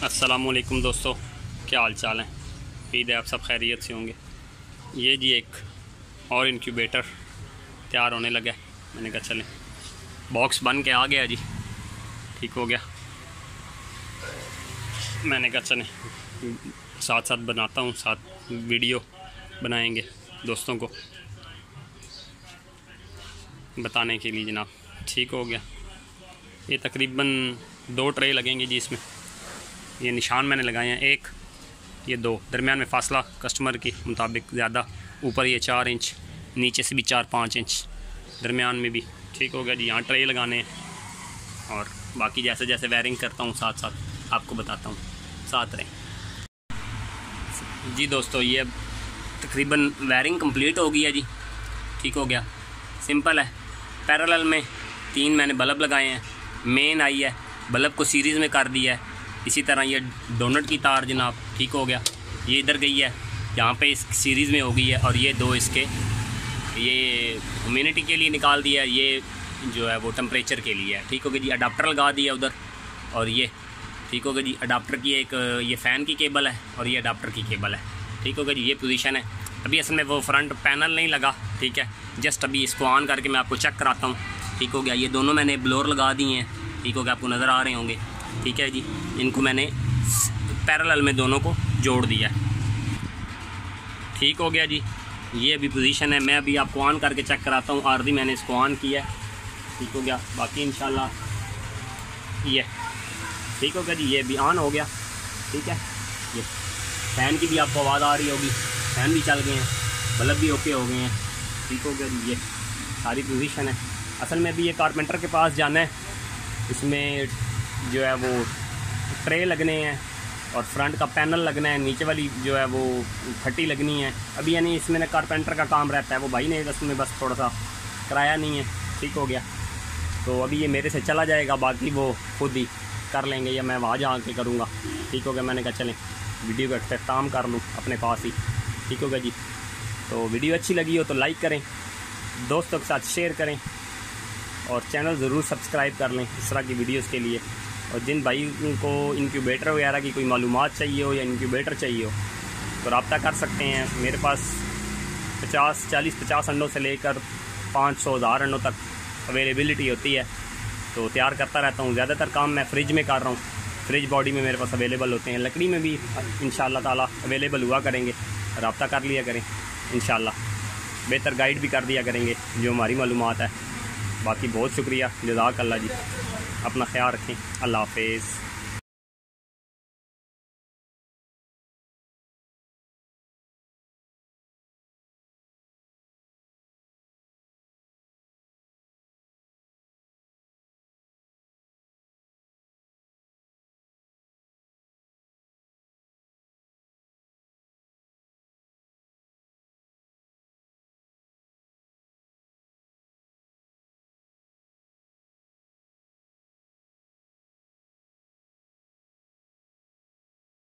अस्सलामुअलैकुम दोस्तों, क्या हाल चाल है। उम्मीद है आप सब खैरियत से होंगे। ये जी एक और इंक्यूबेटर तैयार होने लगा है। मैंने कहा चलें, बॉक्स बन के आ गया जी, ठीक हो गया। मैंने कहा चलें साथ साथ बनाता हूँ, साथ वीडियो बनाएंगे दोस्तों को बताने के लिए जनाब। ठीक हो गया। ये तकरीबन 2 ट्रे लगेंगे जी इसमें। ये निशान मैंने लगाए हैं, 1 ये 2, दरमियान में फासला कस्टमर के मुताबिक ज़्यादा, ऊपर ये 4 इंच, नीचे से भी 4-5 इंच, दरमियान में भी। ठीक हो गया जी। यहाँ ट्रे लगाने हैं और बाकी जैसे जैसे वायरिंग करता हूँ साथ साथ आपको बताता हूँ, साथ रहें जी। दोस्तों ये अब तकरीबन वायरिंग कंप्लीट हो गई है जी। ठीक हो गया, सिंपल है। पैरेलल में 3 मैंने बल्ब लगाए हैं, मेन आई है, बल्ब को सीरीज़ में कर दिया है। इसी तरह ये डोनट की तार जनाब, ठीक हो गया, ये इधर गई है, यहाँ पे इस सीरीज़ में हो गई है। और ये 2 इसके ये ह्यूमिडिटी के लिए निकाल दिया है, ये जो है वो टेम्परेचर के लिए है। ठीक हो गया जी। अडाप्टर लगा दिया उधर, और ये ठीक हो गया जी। अडाप्टर की एक ये फ़ैन की केबल है और ये अडाप्टर की केबल है। ठीक हो गया जी। ये पोजीशन है। अभी असल में वो फ्रंट पैनल नहीं लगा, ठीक है। जस्ट अभी इसको ऑन करके मैं आपको चेक कराता हूँ। ठीक हो गया। ये दोनों मैंने ब्लोअर लगा दिए हैं, ठीक हो गया, आपको नज़र आ रहे होंगे। ठीक है जी। इनको मैंने पैरेलल में दोनों को जोड़ दिया। ठीक हो गया जी। ये अभी पोजीशन है। मैं अभी आपको ऑन करके चेक कराता हूँ। आरदी मैंने इसको ऑन किया है, ठीक हो गया। बाकी इंशाल्लाह ये ठीक हो गया जी। ये भी ऑन हो गया, ठीक है। ये फ़ैन की भी आपको आवाज़ आ रही होगी, फ़ैन भी चल गए हैं, बल्ब भी ओके हो गए हैं। ठीक हो गया जी। ये सारी पोजीशन है। असल में अभी ये कारपेंटर के पास जाना है। इसमें जो है वो ट्रे लगने हैं और फ्रंट का पैनल लगना है, नीचे वाली जो है वो फटी लगनी है। अभी यानी इसमें ना कारपेंटर का काम रहता है, वो भाई ने इसमें बस थोड़ा सा कराया नहीं है। ठीक हो गया। तो अभी ये मेरे से चला जाएगा, बाकी वो खुद ही कर लेंगे या मैं वहाँ जा के करूँगा। ठीक हो गया। मैंने कहा चलें वीडियो का अख्ताम कर लूँ अपने पास ही। ठीक हो गया जी। तो वीडियो अच्छी लगी हो तो लाइक करें, दोस्तों के साथ शेयर करें और चैनल ज़रूर सब्सक्राइब कर लें इस तरह की वीडियोस के लिए। और जिन भाई को इंक्यूबेटर वगैरह की कोई मालूमात चाहिए हो या इंक्यूबेटर चाहिए हो तो रब्ता कर सकते हैं। मेरे पास 40-50 अंडों से लेकर 500-1000 अंडों तक अवेलेबिलिटी होती है, तो तैयार करता रहता हूँ। ज़्यादातर काम मैं फ्रिज में कर रहा हूँ, फ्रिज बॉडी में मेरे पास अवेलेबल होते हैं। लकड़ी में भी इंशाअल्लाह ताला अवेलेबल हुआ करेंगे, रब्ता कर लिया करें इंशाअल्लाह। बेहतर गाइड भी कर दिया करेंगे जो हमारी मालूमात है। बाकी बहुत शुक्रिया, जज़ाकल्लाह जी। अपना ख्याल रखें। अल्लाह हाफ़िज़।